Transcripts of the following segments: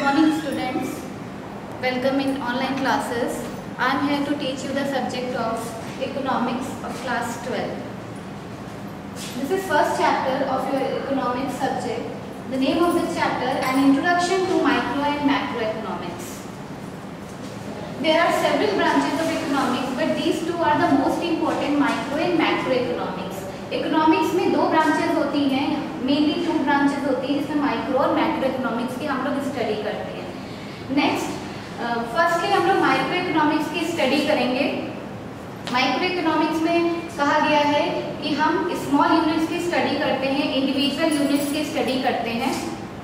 morning students, welcome in online classes. I am here to teach you the subject of economics of class 12. This is first chapter of your economics subject. The name of this chapter, An Introduction to Micro and Macroeconomics. There are several branches of economics, but these two are the most important, micro and macroeconomics. Economics में दो branches होती हैं, mainly two branches होती हैं जिसमें micro और macro economics की हम लोग स्टडी करते हैं। नेक्स्ट फर्स्टली हम लोग माइक्रो इकोनॉमिक्स की स्टडी करेंगे। माइक्रो इकोनॉमिक्स में कहा गया है कि हम स्मॉल यूनिट्स की स्टडी करते हैं, इंडिविजुअल यूनिट्स की स्टडी करते हैं,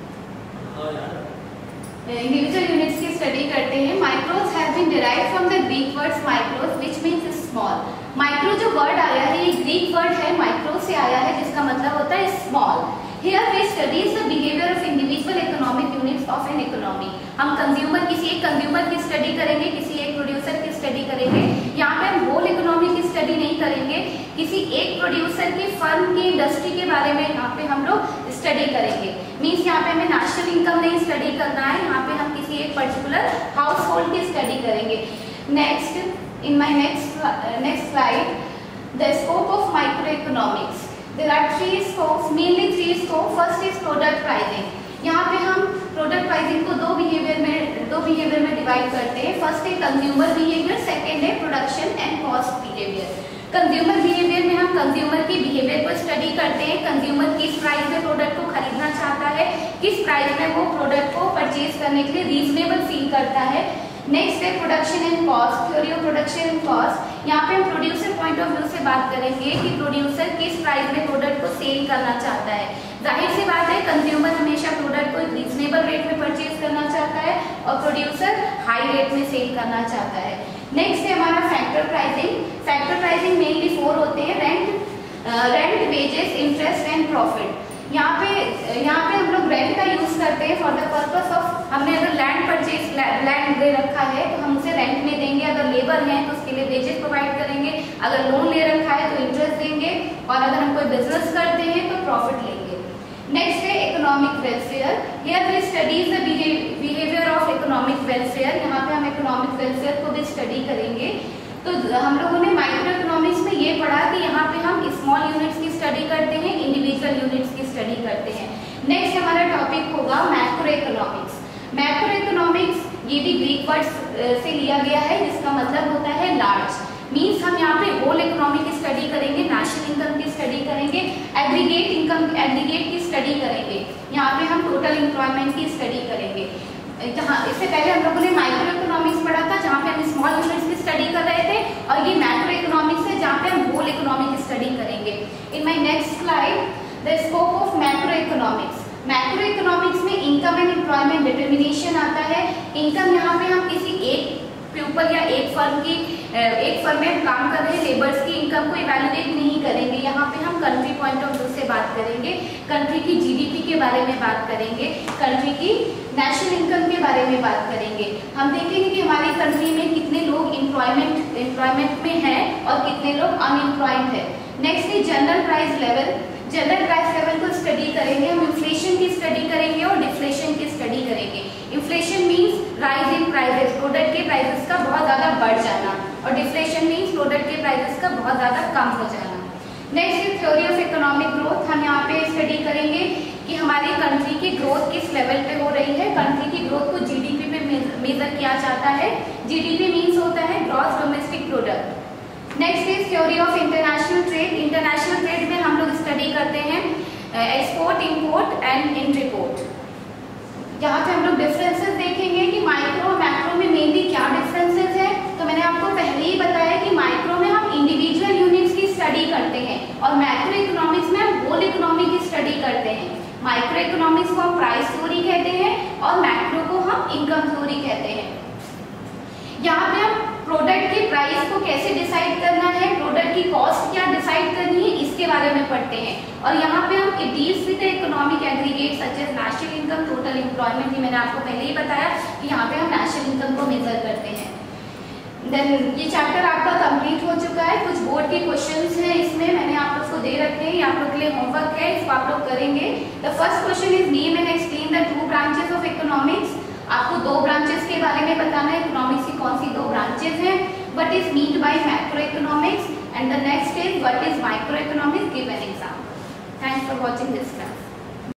इंडिविजुअल यूनिट्स की स्टडी करते हैं। Micros have been derived from the Greek words micros which means small. Micro जो वर्ड आया है ये ग्रीक वर्ड है, माइक्रो से आया है जिसका मतलब होता है small. Here we study the behavior of individual economic units of an economy. हम कंज्यूमर किसी एक कंज्यूमर की स्टडी करेंगे, किसी एक प्रोड्यूसर की स्टडी करेंगे। यहाँ पे हम होल इकोनॉमी की स्टडी नहीं करेंगे, किसी एक प्रोड्यूसर की फर्म की इंडस्ट्री के बारे में यहाँ पे हम लोग स्टडी करेंगे। मीन्स यहाँ पे हमें नेशनल इनकम नहीं स्टडी करना है, यहाँ पे हम किसी एक पर्टिकुलर हाउस होल्ड की स्टडी करेंगे। Next in my next slide, the scope of microeconomics. There are three scopes, mainly three scopes. First is product pricing. यहाँ पे हम प्रोडक्ट प्राइसिंग को दो बिहेवियर में डिवाइड करते हैं। फर्स्ट है कंज्यूमर बिहेवियर, सेकेंड है production and cost behaviour. Consumer behaviour में हम कंज्यूमर की बिहेवियर को स्टडी करते हैं। कंज्यूमर किस प्राइस में प्रोडक्ट को खरीदना चाहता है, किस प्राइस में वो प्रोडक्ट को परचेज करने के लिए रीजनेबल फील करता है। नेक्स्ट है production and cost, theory of production and cost. यहाँ पे हम प्रोड्यूसर पॉइंट ऑफ व्यू से बात करेंगे कि प्रोड्यूसर किस प्राइस में प्रोडक्ट को सेल करना चाहता है। जाहिर सी बात है कंज्यूमर हमेशा प्रोडक्ट को एक रीजनेबल रेट में परचेज करना चाहता है और प्रोड्यूसर हाई रेट में सेल करना चाहता है। नेक्स्ट है हमारा factor pricing. Factor pricing mainly 4 होते हैं, rent, wages, interest and profit. यहाँ पे हम लोग रेंट का यूज करते हैं फॉर द पर्पस ऑफ, हमने अगर लैंड ले रखा है तो हम उसे रेंट में देंगे, अगर लेबर है तो उसके लिए वेजेस प्रोवाइड करेंगे, अगर लोन ले रखा है तो इंटरेस्ट देंगे और अगर हम कोई बिजनेस करते हैं तो प्रॉफिट लेंगे। नेक्स्ट है economic welfare. Here we study the behaviour of economic welfare. यहाँ पे हम इकोनॉमिक वेलफेयर को भी स्टडी करेंगे। तो हम लोगों ने माइक्रो इकोनॉमिक्स में ये पढ़ा कि यहाँ पे हम स्मॉल यूनिट्स की स्टडी करते हैं, इंडिविजुअल यूनिट्स की स्टडी करते हैं। नेक्स्ट हमारा टॉपिक होगा मैक्रो इकोनॉमिक्स। मैक्रो इकोनॉमिक्स ये भी ग्रीक वर्ड से लिया गया है जिसका मतलब होता है लार्ज। मीन्स हम यहाँ पे होल इकोनॉमी की स्टडी करेंगे, नेशनल इनकम की स्टडी करेंगे, एग्रीगेट की स्टडी करेंगे। यहाँ पे हम टोटल एम्प्लॉयमेंट की स्टडी करेंगे। जहाँ इससे पहले हम लोगों ने माइक्रो इकोनॉमिक्स पढ़ा था जहाँ पे हम स्मॉल यूनिट्स की स्टडी कर रहे थे, और ये मैक्रो इकोनॉमिक्स है जहाँ पे हम होल इकोनॉमी की स्टडी करेंगे। In my next slide the scope of macro economics. Macro economics में इनकम एंड एम्प्लॉयमेंट डिटर्मिनेशन आता है। इनकम यहाँ पे हम किसी एक पीपल या एक फर्म में काम कर रहे लेबर्स की इनकम को इवैल्यूएट नहीं करेंगे। यहाँ पे हम कंट्री पॉइंट ऑफ व्यू से बात करेंगे, कंट्री की जीडीपी के बारे में बात करेंगे, कंट्री की नेशनल इनकम के बारे में बात करेंगे। हम देखेंगे कि हमारी कंट्री में कितने लोग एम्प्लॉयमेंट में हैं और कितने लोग अनएम्प्लॉयड है। नेक्स्ट है general price level. General price level को स्टडी करेंगे, हम इन्फ्लेशन की स्टडी करेंगे और डिफ्लेशन की स्टडी करेंगे। Inflation means rise in prices, product के प्राइसेस का बहुत ज़्यादा बढ़ जाना, और डिफ्लेशन मीन्स प्रोडक्ट के प्राइसेस का बहुत ज़्यादा कम हो जाना। नेक्स्ट है थ्योरी ऑफ इकोनॉमिक ग्रोथ। हम यहाँ पे स्टडी करेंगे कि हमारी कंट्री की ग्रोथ किस लेवल पे हो रही है। कंट्री की ग्रोथ को जीडीपी पे मेजर किया जाता है। जीडीपी मीन्स होता है gross domestic product. Next is theory of international trade. International trade में हम लोग स्टडी करते हैं एक्सपोर्ट, इंपोर्ट एंड इंटरपोर्ट। यहाँ पे हम लोग डिफरेंसेस देखेंगे कि माइक्रो और मैक्रो में मेनली क्या डिफरेंसेस है। तो मैंने आपको पहले ही बताया कि माइक्रो में हम इंडिविजुअल यूनिट्स की स्टडी करते हैं और मैक्रो इकोनॉमिक्स में हम होल इकोनॉमी की स्टडी करते हैं। माइक्रो इकोनॉमिक्स को हम प्राइस थ्योरी कहते हैं और मैक्रो को हम इनकम थ्योरी कहते हैं। यहाँ पे हम प्रोडक्ट की प्राइस को कैसे डिसाइड करना है, प्रोडक्ट की कॉस्ट क्या डिसाइड करनी है, इसके बारे में पढ़ते हैं। और यहाँ पे हम it deals with economic aggregate such as national income, total employment. मैंने आपको पहले ही बताया कि यहाँ पे हम नेशनल इनकम को मेजर करते हैं। देन ये चैप्टर आपका कंप्लीट हो चुका है। कुछ बोर्ड के क्वेश्चंस हैं इसमें, मैंने आप लोग को दे रखे हैं, आप लोग के लिए होमवर्क है, इसको आप लोग करेंगे। The first question is name and explain the 2 branches of economics. आपको दो ब्रांचेस के बारे में बताना है, इकोनॉमिक्स की कौन सी दो ब्रांचेस हैं, what is mean by macro economics, and the next is what is micro economics, give an example. Thanks for watching this class.